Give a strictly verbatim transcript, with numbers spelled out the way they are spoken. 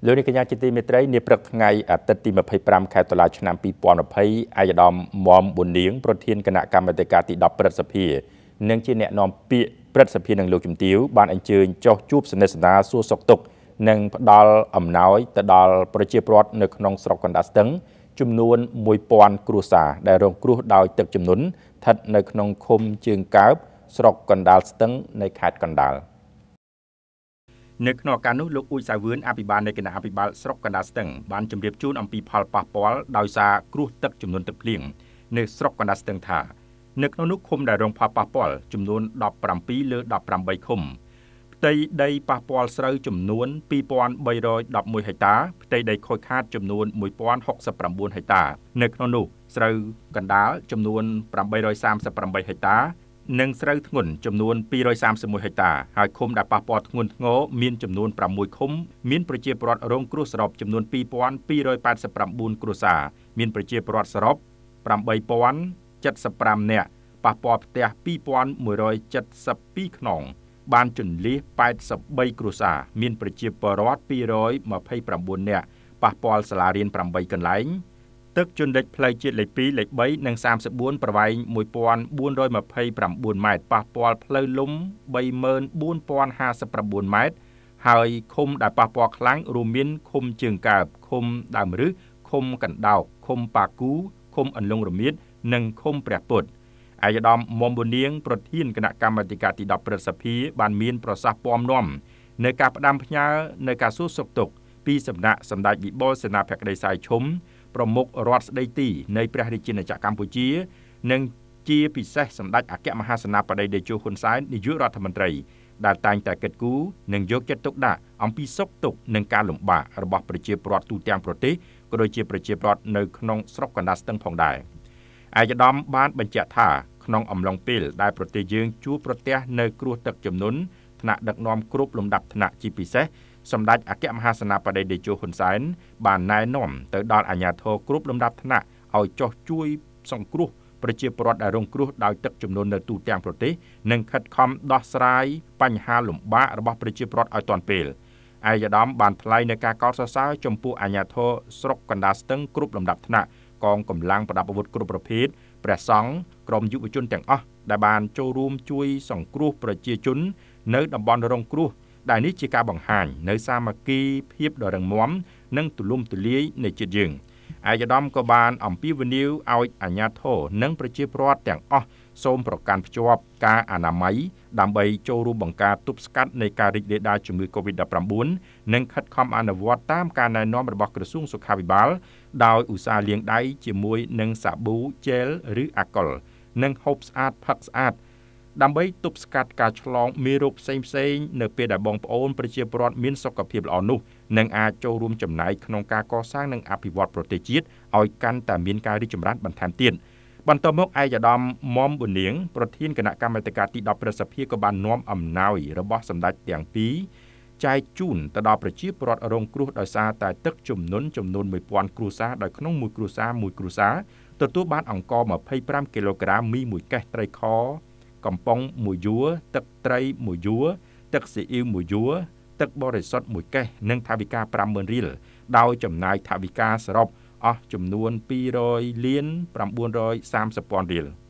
លោកនាយកញ្ញាជាទីមេត្រីនាព្រឹកថ្ងៃអាទិត្យទីម្ភៃប្រាំខែតុលាឆ្នាំពីរពាន់ម្ភៃអាយដាមមុំប៊ុននាងប្រធានគណៈកម្មាធិការទីដប់ព្រឹទ្ធសភានិងជាអ្នកនាំពាក្យព្រឹទ្ធសភានឹងលោកជំទាវបានអញ្ជើញចុះជួបសន្និសីទសួរសុខទុក្ខនិងផ្ដល់អំណោយទៅដល់ប្រជាពលរដ្ឋនៅក្នុងស្រុកកណ្ដាលស្ទឹងចំនួនមួយពាន់គ្រួសារដែលរងគ្រោះដោយទឹកជំនន់ស្ថិតនៅក្នុងឃុំជើងកើបស្រុកកណ្ដាលស្ទឹងនៃខេត្តកណ្ដាលនៅក្នុងឱកាសនោះលោកអ៊ូចសាវឿនអភិបាលនៃគណៈអភិបាលស្រុកកណ្ដាលស្ទឹងបានជម្រាបជូនអំពីផលប៉ះពាល់ដោយសារគ្រោះទឹកជំនន់ទឹកភ្លៀងនៅស្រុកកណ្ដាលស្ទឹងថានៅក្នុងនោះឃុំដែលរងផលប៉ះពាល់ចំនួនដប់ប្រាំពីរលើដប់ប្រាំបីឃុំផ្ទៃដីប៉ះពាល់ស្រូវចំនួនពីរពាន់បីរយដប់មួយហិកតាផ្ទៃដីខូចខាតចំនួនមួយពាន់ហកសិបប្រាំបួនហិកតានៅក្នុងនោះស្រូវកណ្ដាលចំនួនប្រាំបីរយសាមសិបប្រាំបីហិកតានិងស្រូវធ្ងន់ចំនួនពីររយសាមសិបមួយហិកតាហើយឃុំដែលប៉ះពាល់ធ្ងន់ធ្ងរមានចំនួនប្រាំមួយឃុំមានប្រជាពលរដ្ឋរងគ្រោះសរុបចំនួនពីរពាន់ពីររយប៉ែតសិបប្រាំបួនគ្រួសារមានប្រជាពលរដ្ឋសរុបប្រាំបីពាន់ចិតសិបប្រាំនាក់ប៉ះពាល់ផ្ទះពីរពាន់មួយរយចិតសិបពីរខ្នងបានជន្លៀសប៉ែតសិបបីគ្រួសារមានប្រជាពលរដ្ឋពីររយម្ភៃប្រាំបួននាក់ប៉ះពាល់សាលារៀនប្រាំបីកន្លែងទឹកជន់លិចផ្លូវជាតិលេខពីរលេខបីនិងសាមសិបបួនប្រវែងមួយពាន់បួនរយម្ភៃប្រាំបួនម៉ែត្រប៉ះពាល់ផ្លូវលំបីម៉ឺនបួនពាន់ហាសិបប្រាំបួនម៉ែត្រហើយឃុំដែលប៉ះពាល់ខ្លាំងរួមមានឃុំជើងកើបឃុំដើមរឹសឃុំកណ្ដោកឃុំប៉ាគូឃុំអន្លង់រមៀតនិងឃុំព្រះពុទ្ធអាយដាមមុំប៊ុននាងប្រធានគណៈកម្មាធិការទីដប់ព្រឹទ្ធសភាបានមានប្រសាសន៍ពំនាំនៅការផ្ដាំផ្ញើនៅការសួរសុខទុក្ខពីសំណាក់សម្ដេចវិបុលសេនាភក្តីសាយឈុំប្រមុខរដ្ឋស្ដីទីនៃព្រះរាជាណាចក្រកម្ពុជានិងជាពិសេសសម្ដេចអគ្គមហាសេនាបតីតេជោហ៊ុនសែននាយករដ្ឋមន្ត្រីដែលតែងតែគិតគូរនិងយកចិត្តទុកដាក់អំពីសុខទុក្ខនិងការលំបាករបស់ប្រជាពលរដ្ឋទូទាំងប្រទេសក៏ដូចជាប្រជាពលរដ្ឋនៅក្នុងស្រុកកណ្ដាលស្ទឹងផងដែរអាយដាមបានបញ្ជាក់ថាក្នុងអំឡុងពេលដែលប្រទេសយើងជួបប្រទះនៅគ្រោះទឹកជំនន់ថ្នាក់ដឹកនាំគ្រប់លំដាប់ថ្នាក់ជាពិសេសសម្ដេចអគ្គមហាសេនាបតីតេជោហ៊ុនសែនបានណែនាំទៅដល់អាជ្ញាធរគ្រប់លំដាប់ថ្នាក់ឲ្យចុះជួយសង្គ្រោះប្រជាពលរដ្ឋដែលរងគ្រោះដោយទឹកជំនន់នៅទូទាំងប្រទេសនិងខិតខំដោះស្រាយបញ្ហាលំបាករបស់ប្រជាពលរដ្ឋឲ្យទាន់ពេលអាយដាមបានថ្លែងនៅការកោតសរសើរចំពោះអាជ្ញាធរស្រុកកណ្ដាលស្ទឹងគ្រប់លំដាប់ថ្នាក់កងកម្លាំងប្រដាប់អាវុធគ្រប់ប្រភេទព្រះសង្ឃក្រុមយុវជនទាំងអស់ដែលបានចូលរួមជួយសង្គ្រោះប្រជាជននៅតំបន់រងគ្រោះដែលនេះជាការបង្ហាញនៅសាមគ្គីភាពដ៏រឹងមាំនិងទូលំទូលាយនៃជាតិយើងអាយដាមក៏បានអំពាវនាវឲ្យអាជ្ញាធរនិងប្រជាពលរដ្ឋទាំងអស់សូមប្រកាន់ភ្ជាប់ការអនាម័យដើម្បីចូលរួមបង្ការទប់ស្កាត់នៃការរីករាលដាលជំងឺ កូវីដ ដប់ប្រាំបួន និងខិតខំអនុវត្តតាមការណែនាំរបស់ក្រសួងសុខាភិបាលដោយឧស្សាហ៍លាងដៃជាមួយនឹងសាប៊ូជែលឬអាល់កុលនិងហូបស្អាតផឹកស្អាតដើម្បីទប់ស្កាត់ការឆ្លងមេរោគផ្សេងៗនៅពេលដែលបងប្អូនប្រជាពលរដ្ឋមានសុខភាពល្អនោះនឹងអាចចូលរួមចំណែកក្នុងការកសាងនិងអភិវឌ្ឍប្រទេសជាតិឲ្យកាន់តែមានការរីកចម្រើនបន្ថែមទៀតបន្តមកអាយដាមមុំប៊ុននាងប្រធានគណៈកម្មាធិការទីដប់ព្រឹទ្ធសភាក៏បាននាំអំណោយរបស់សម្ដេចទាំងពីរចែកជូនទៅដល់ប្រជាពលរដ្ឋរងគ្រោះដោយសារតែទឹកជំនន់ចំនួនមួយពាន់គ្រួសារដោយក្នុងមួយគ្រួសារមួយគ្រួសារទទួលបានអង្ករម្ភៃប្រាំគីឡូក្រាមមីមួយកេសត្រីខកំប៉ុងមួយយួរទឹកត្រីមួយយួរទឹកស៊ីអ៊ីវមួយយួរទឹកបរិសុទ្ធមួយកេសនិងថវិកាប្រាំម៉ឺនរៀលដោយចំណាយថវិកាសរុបអស់ចំនួនពីររយលានប្រាំបួនរយសាមសិបពាន់រៀល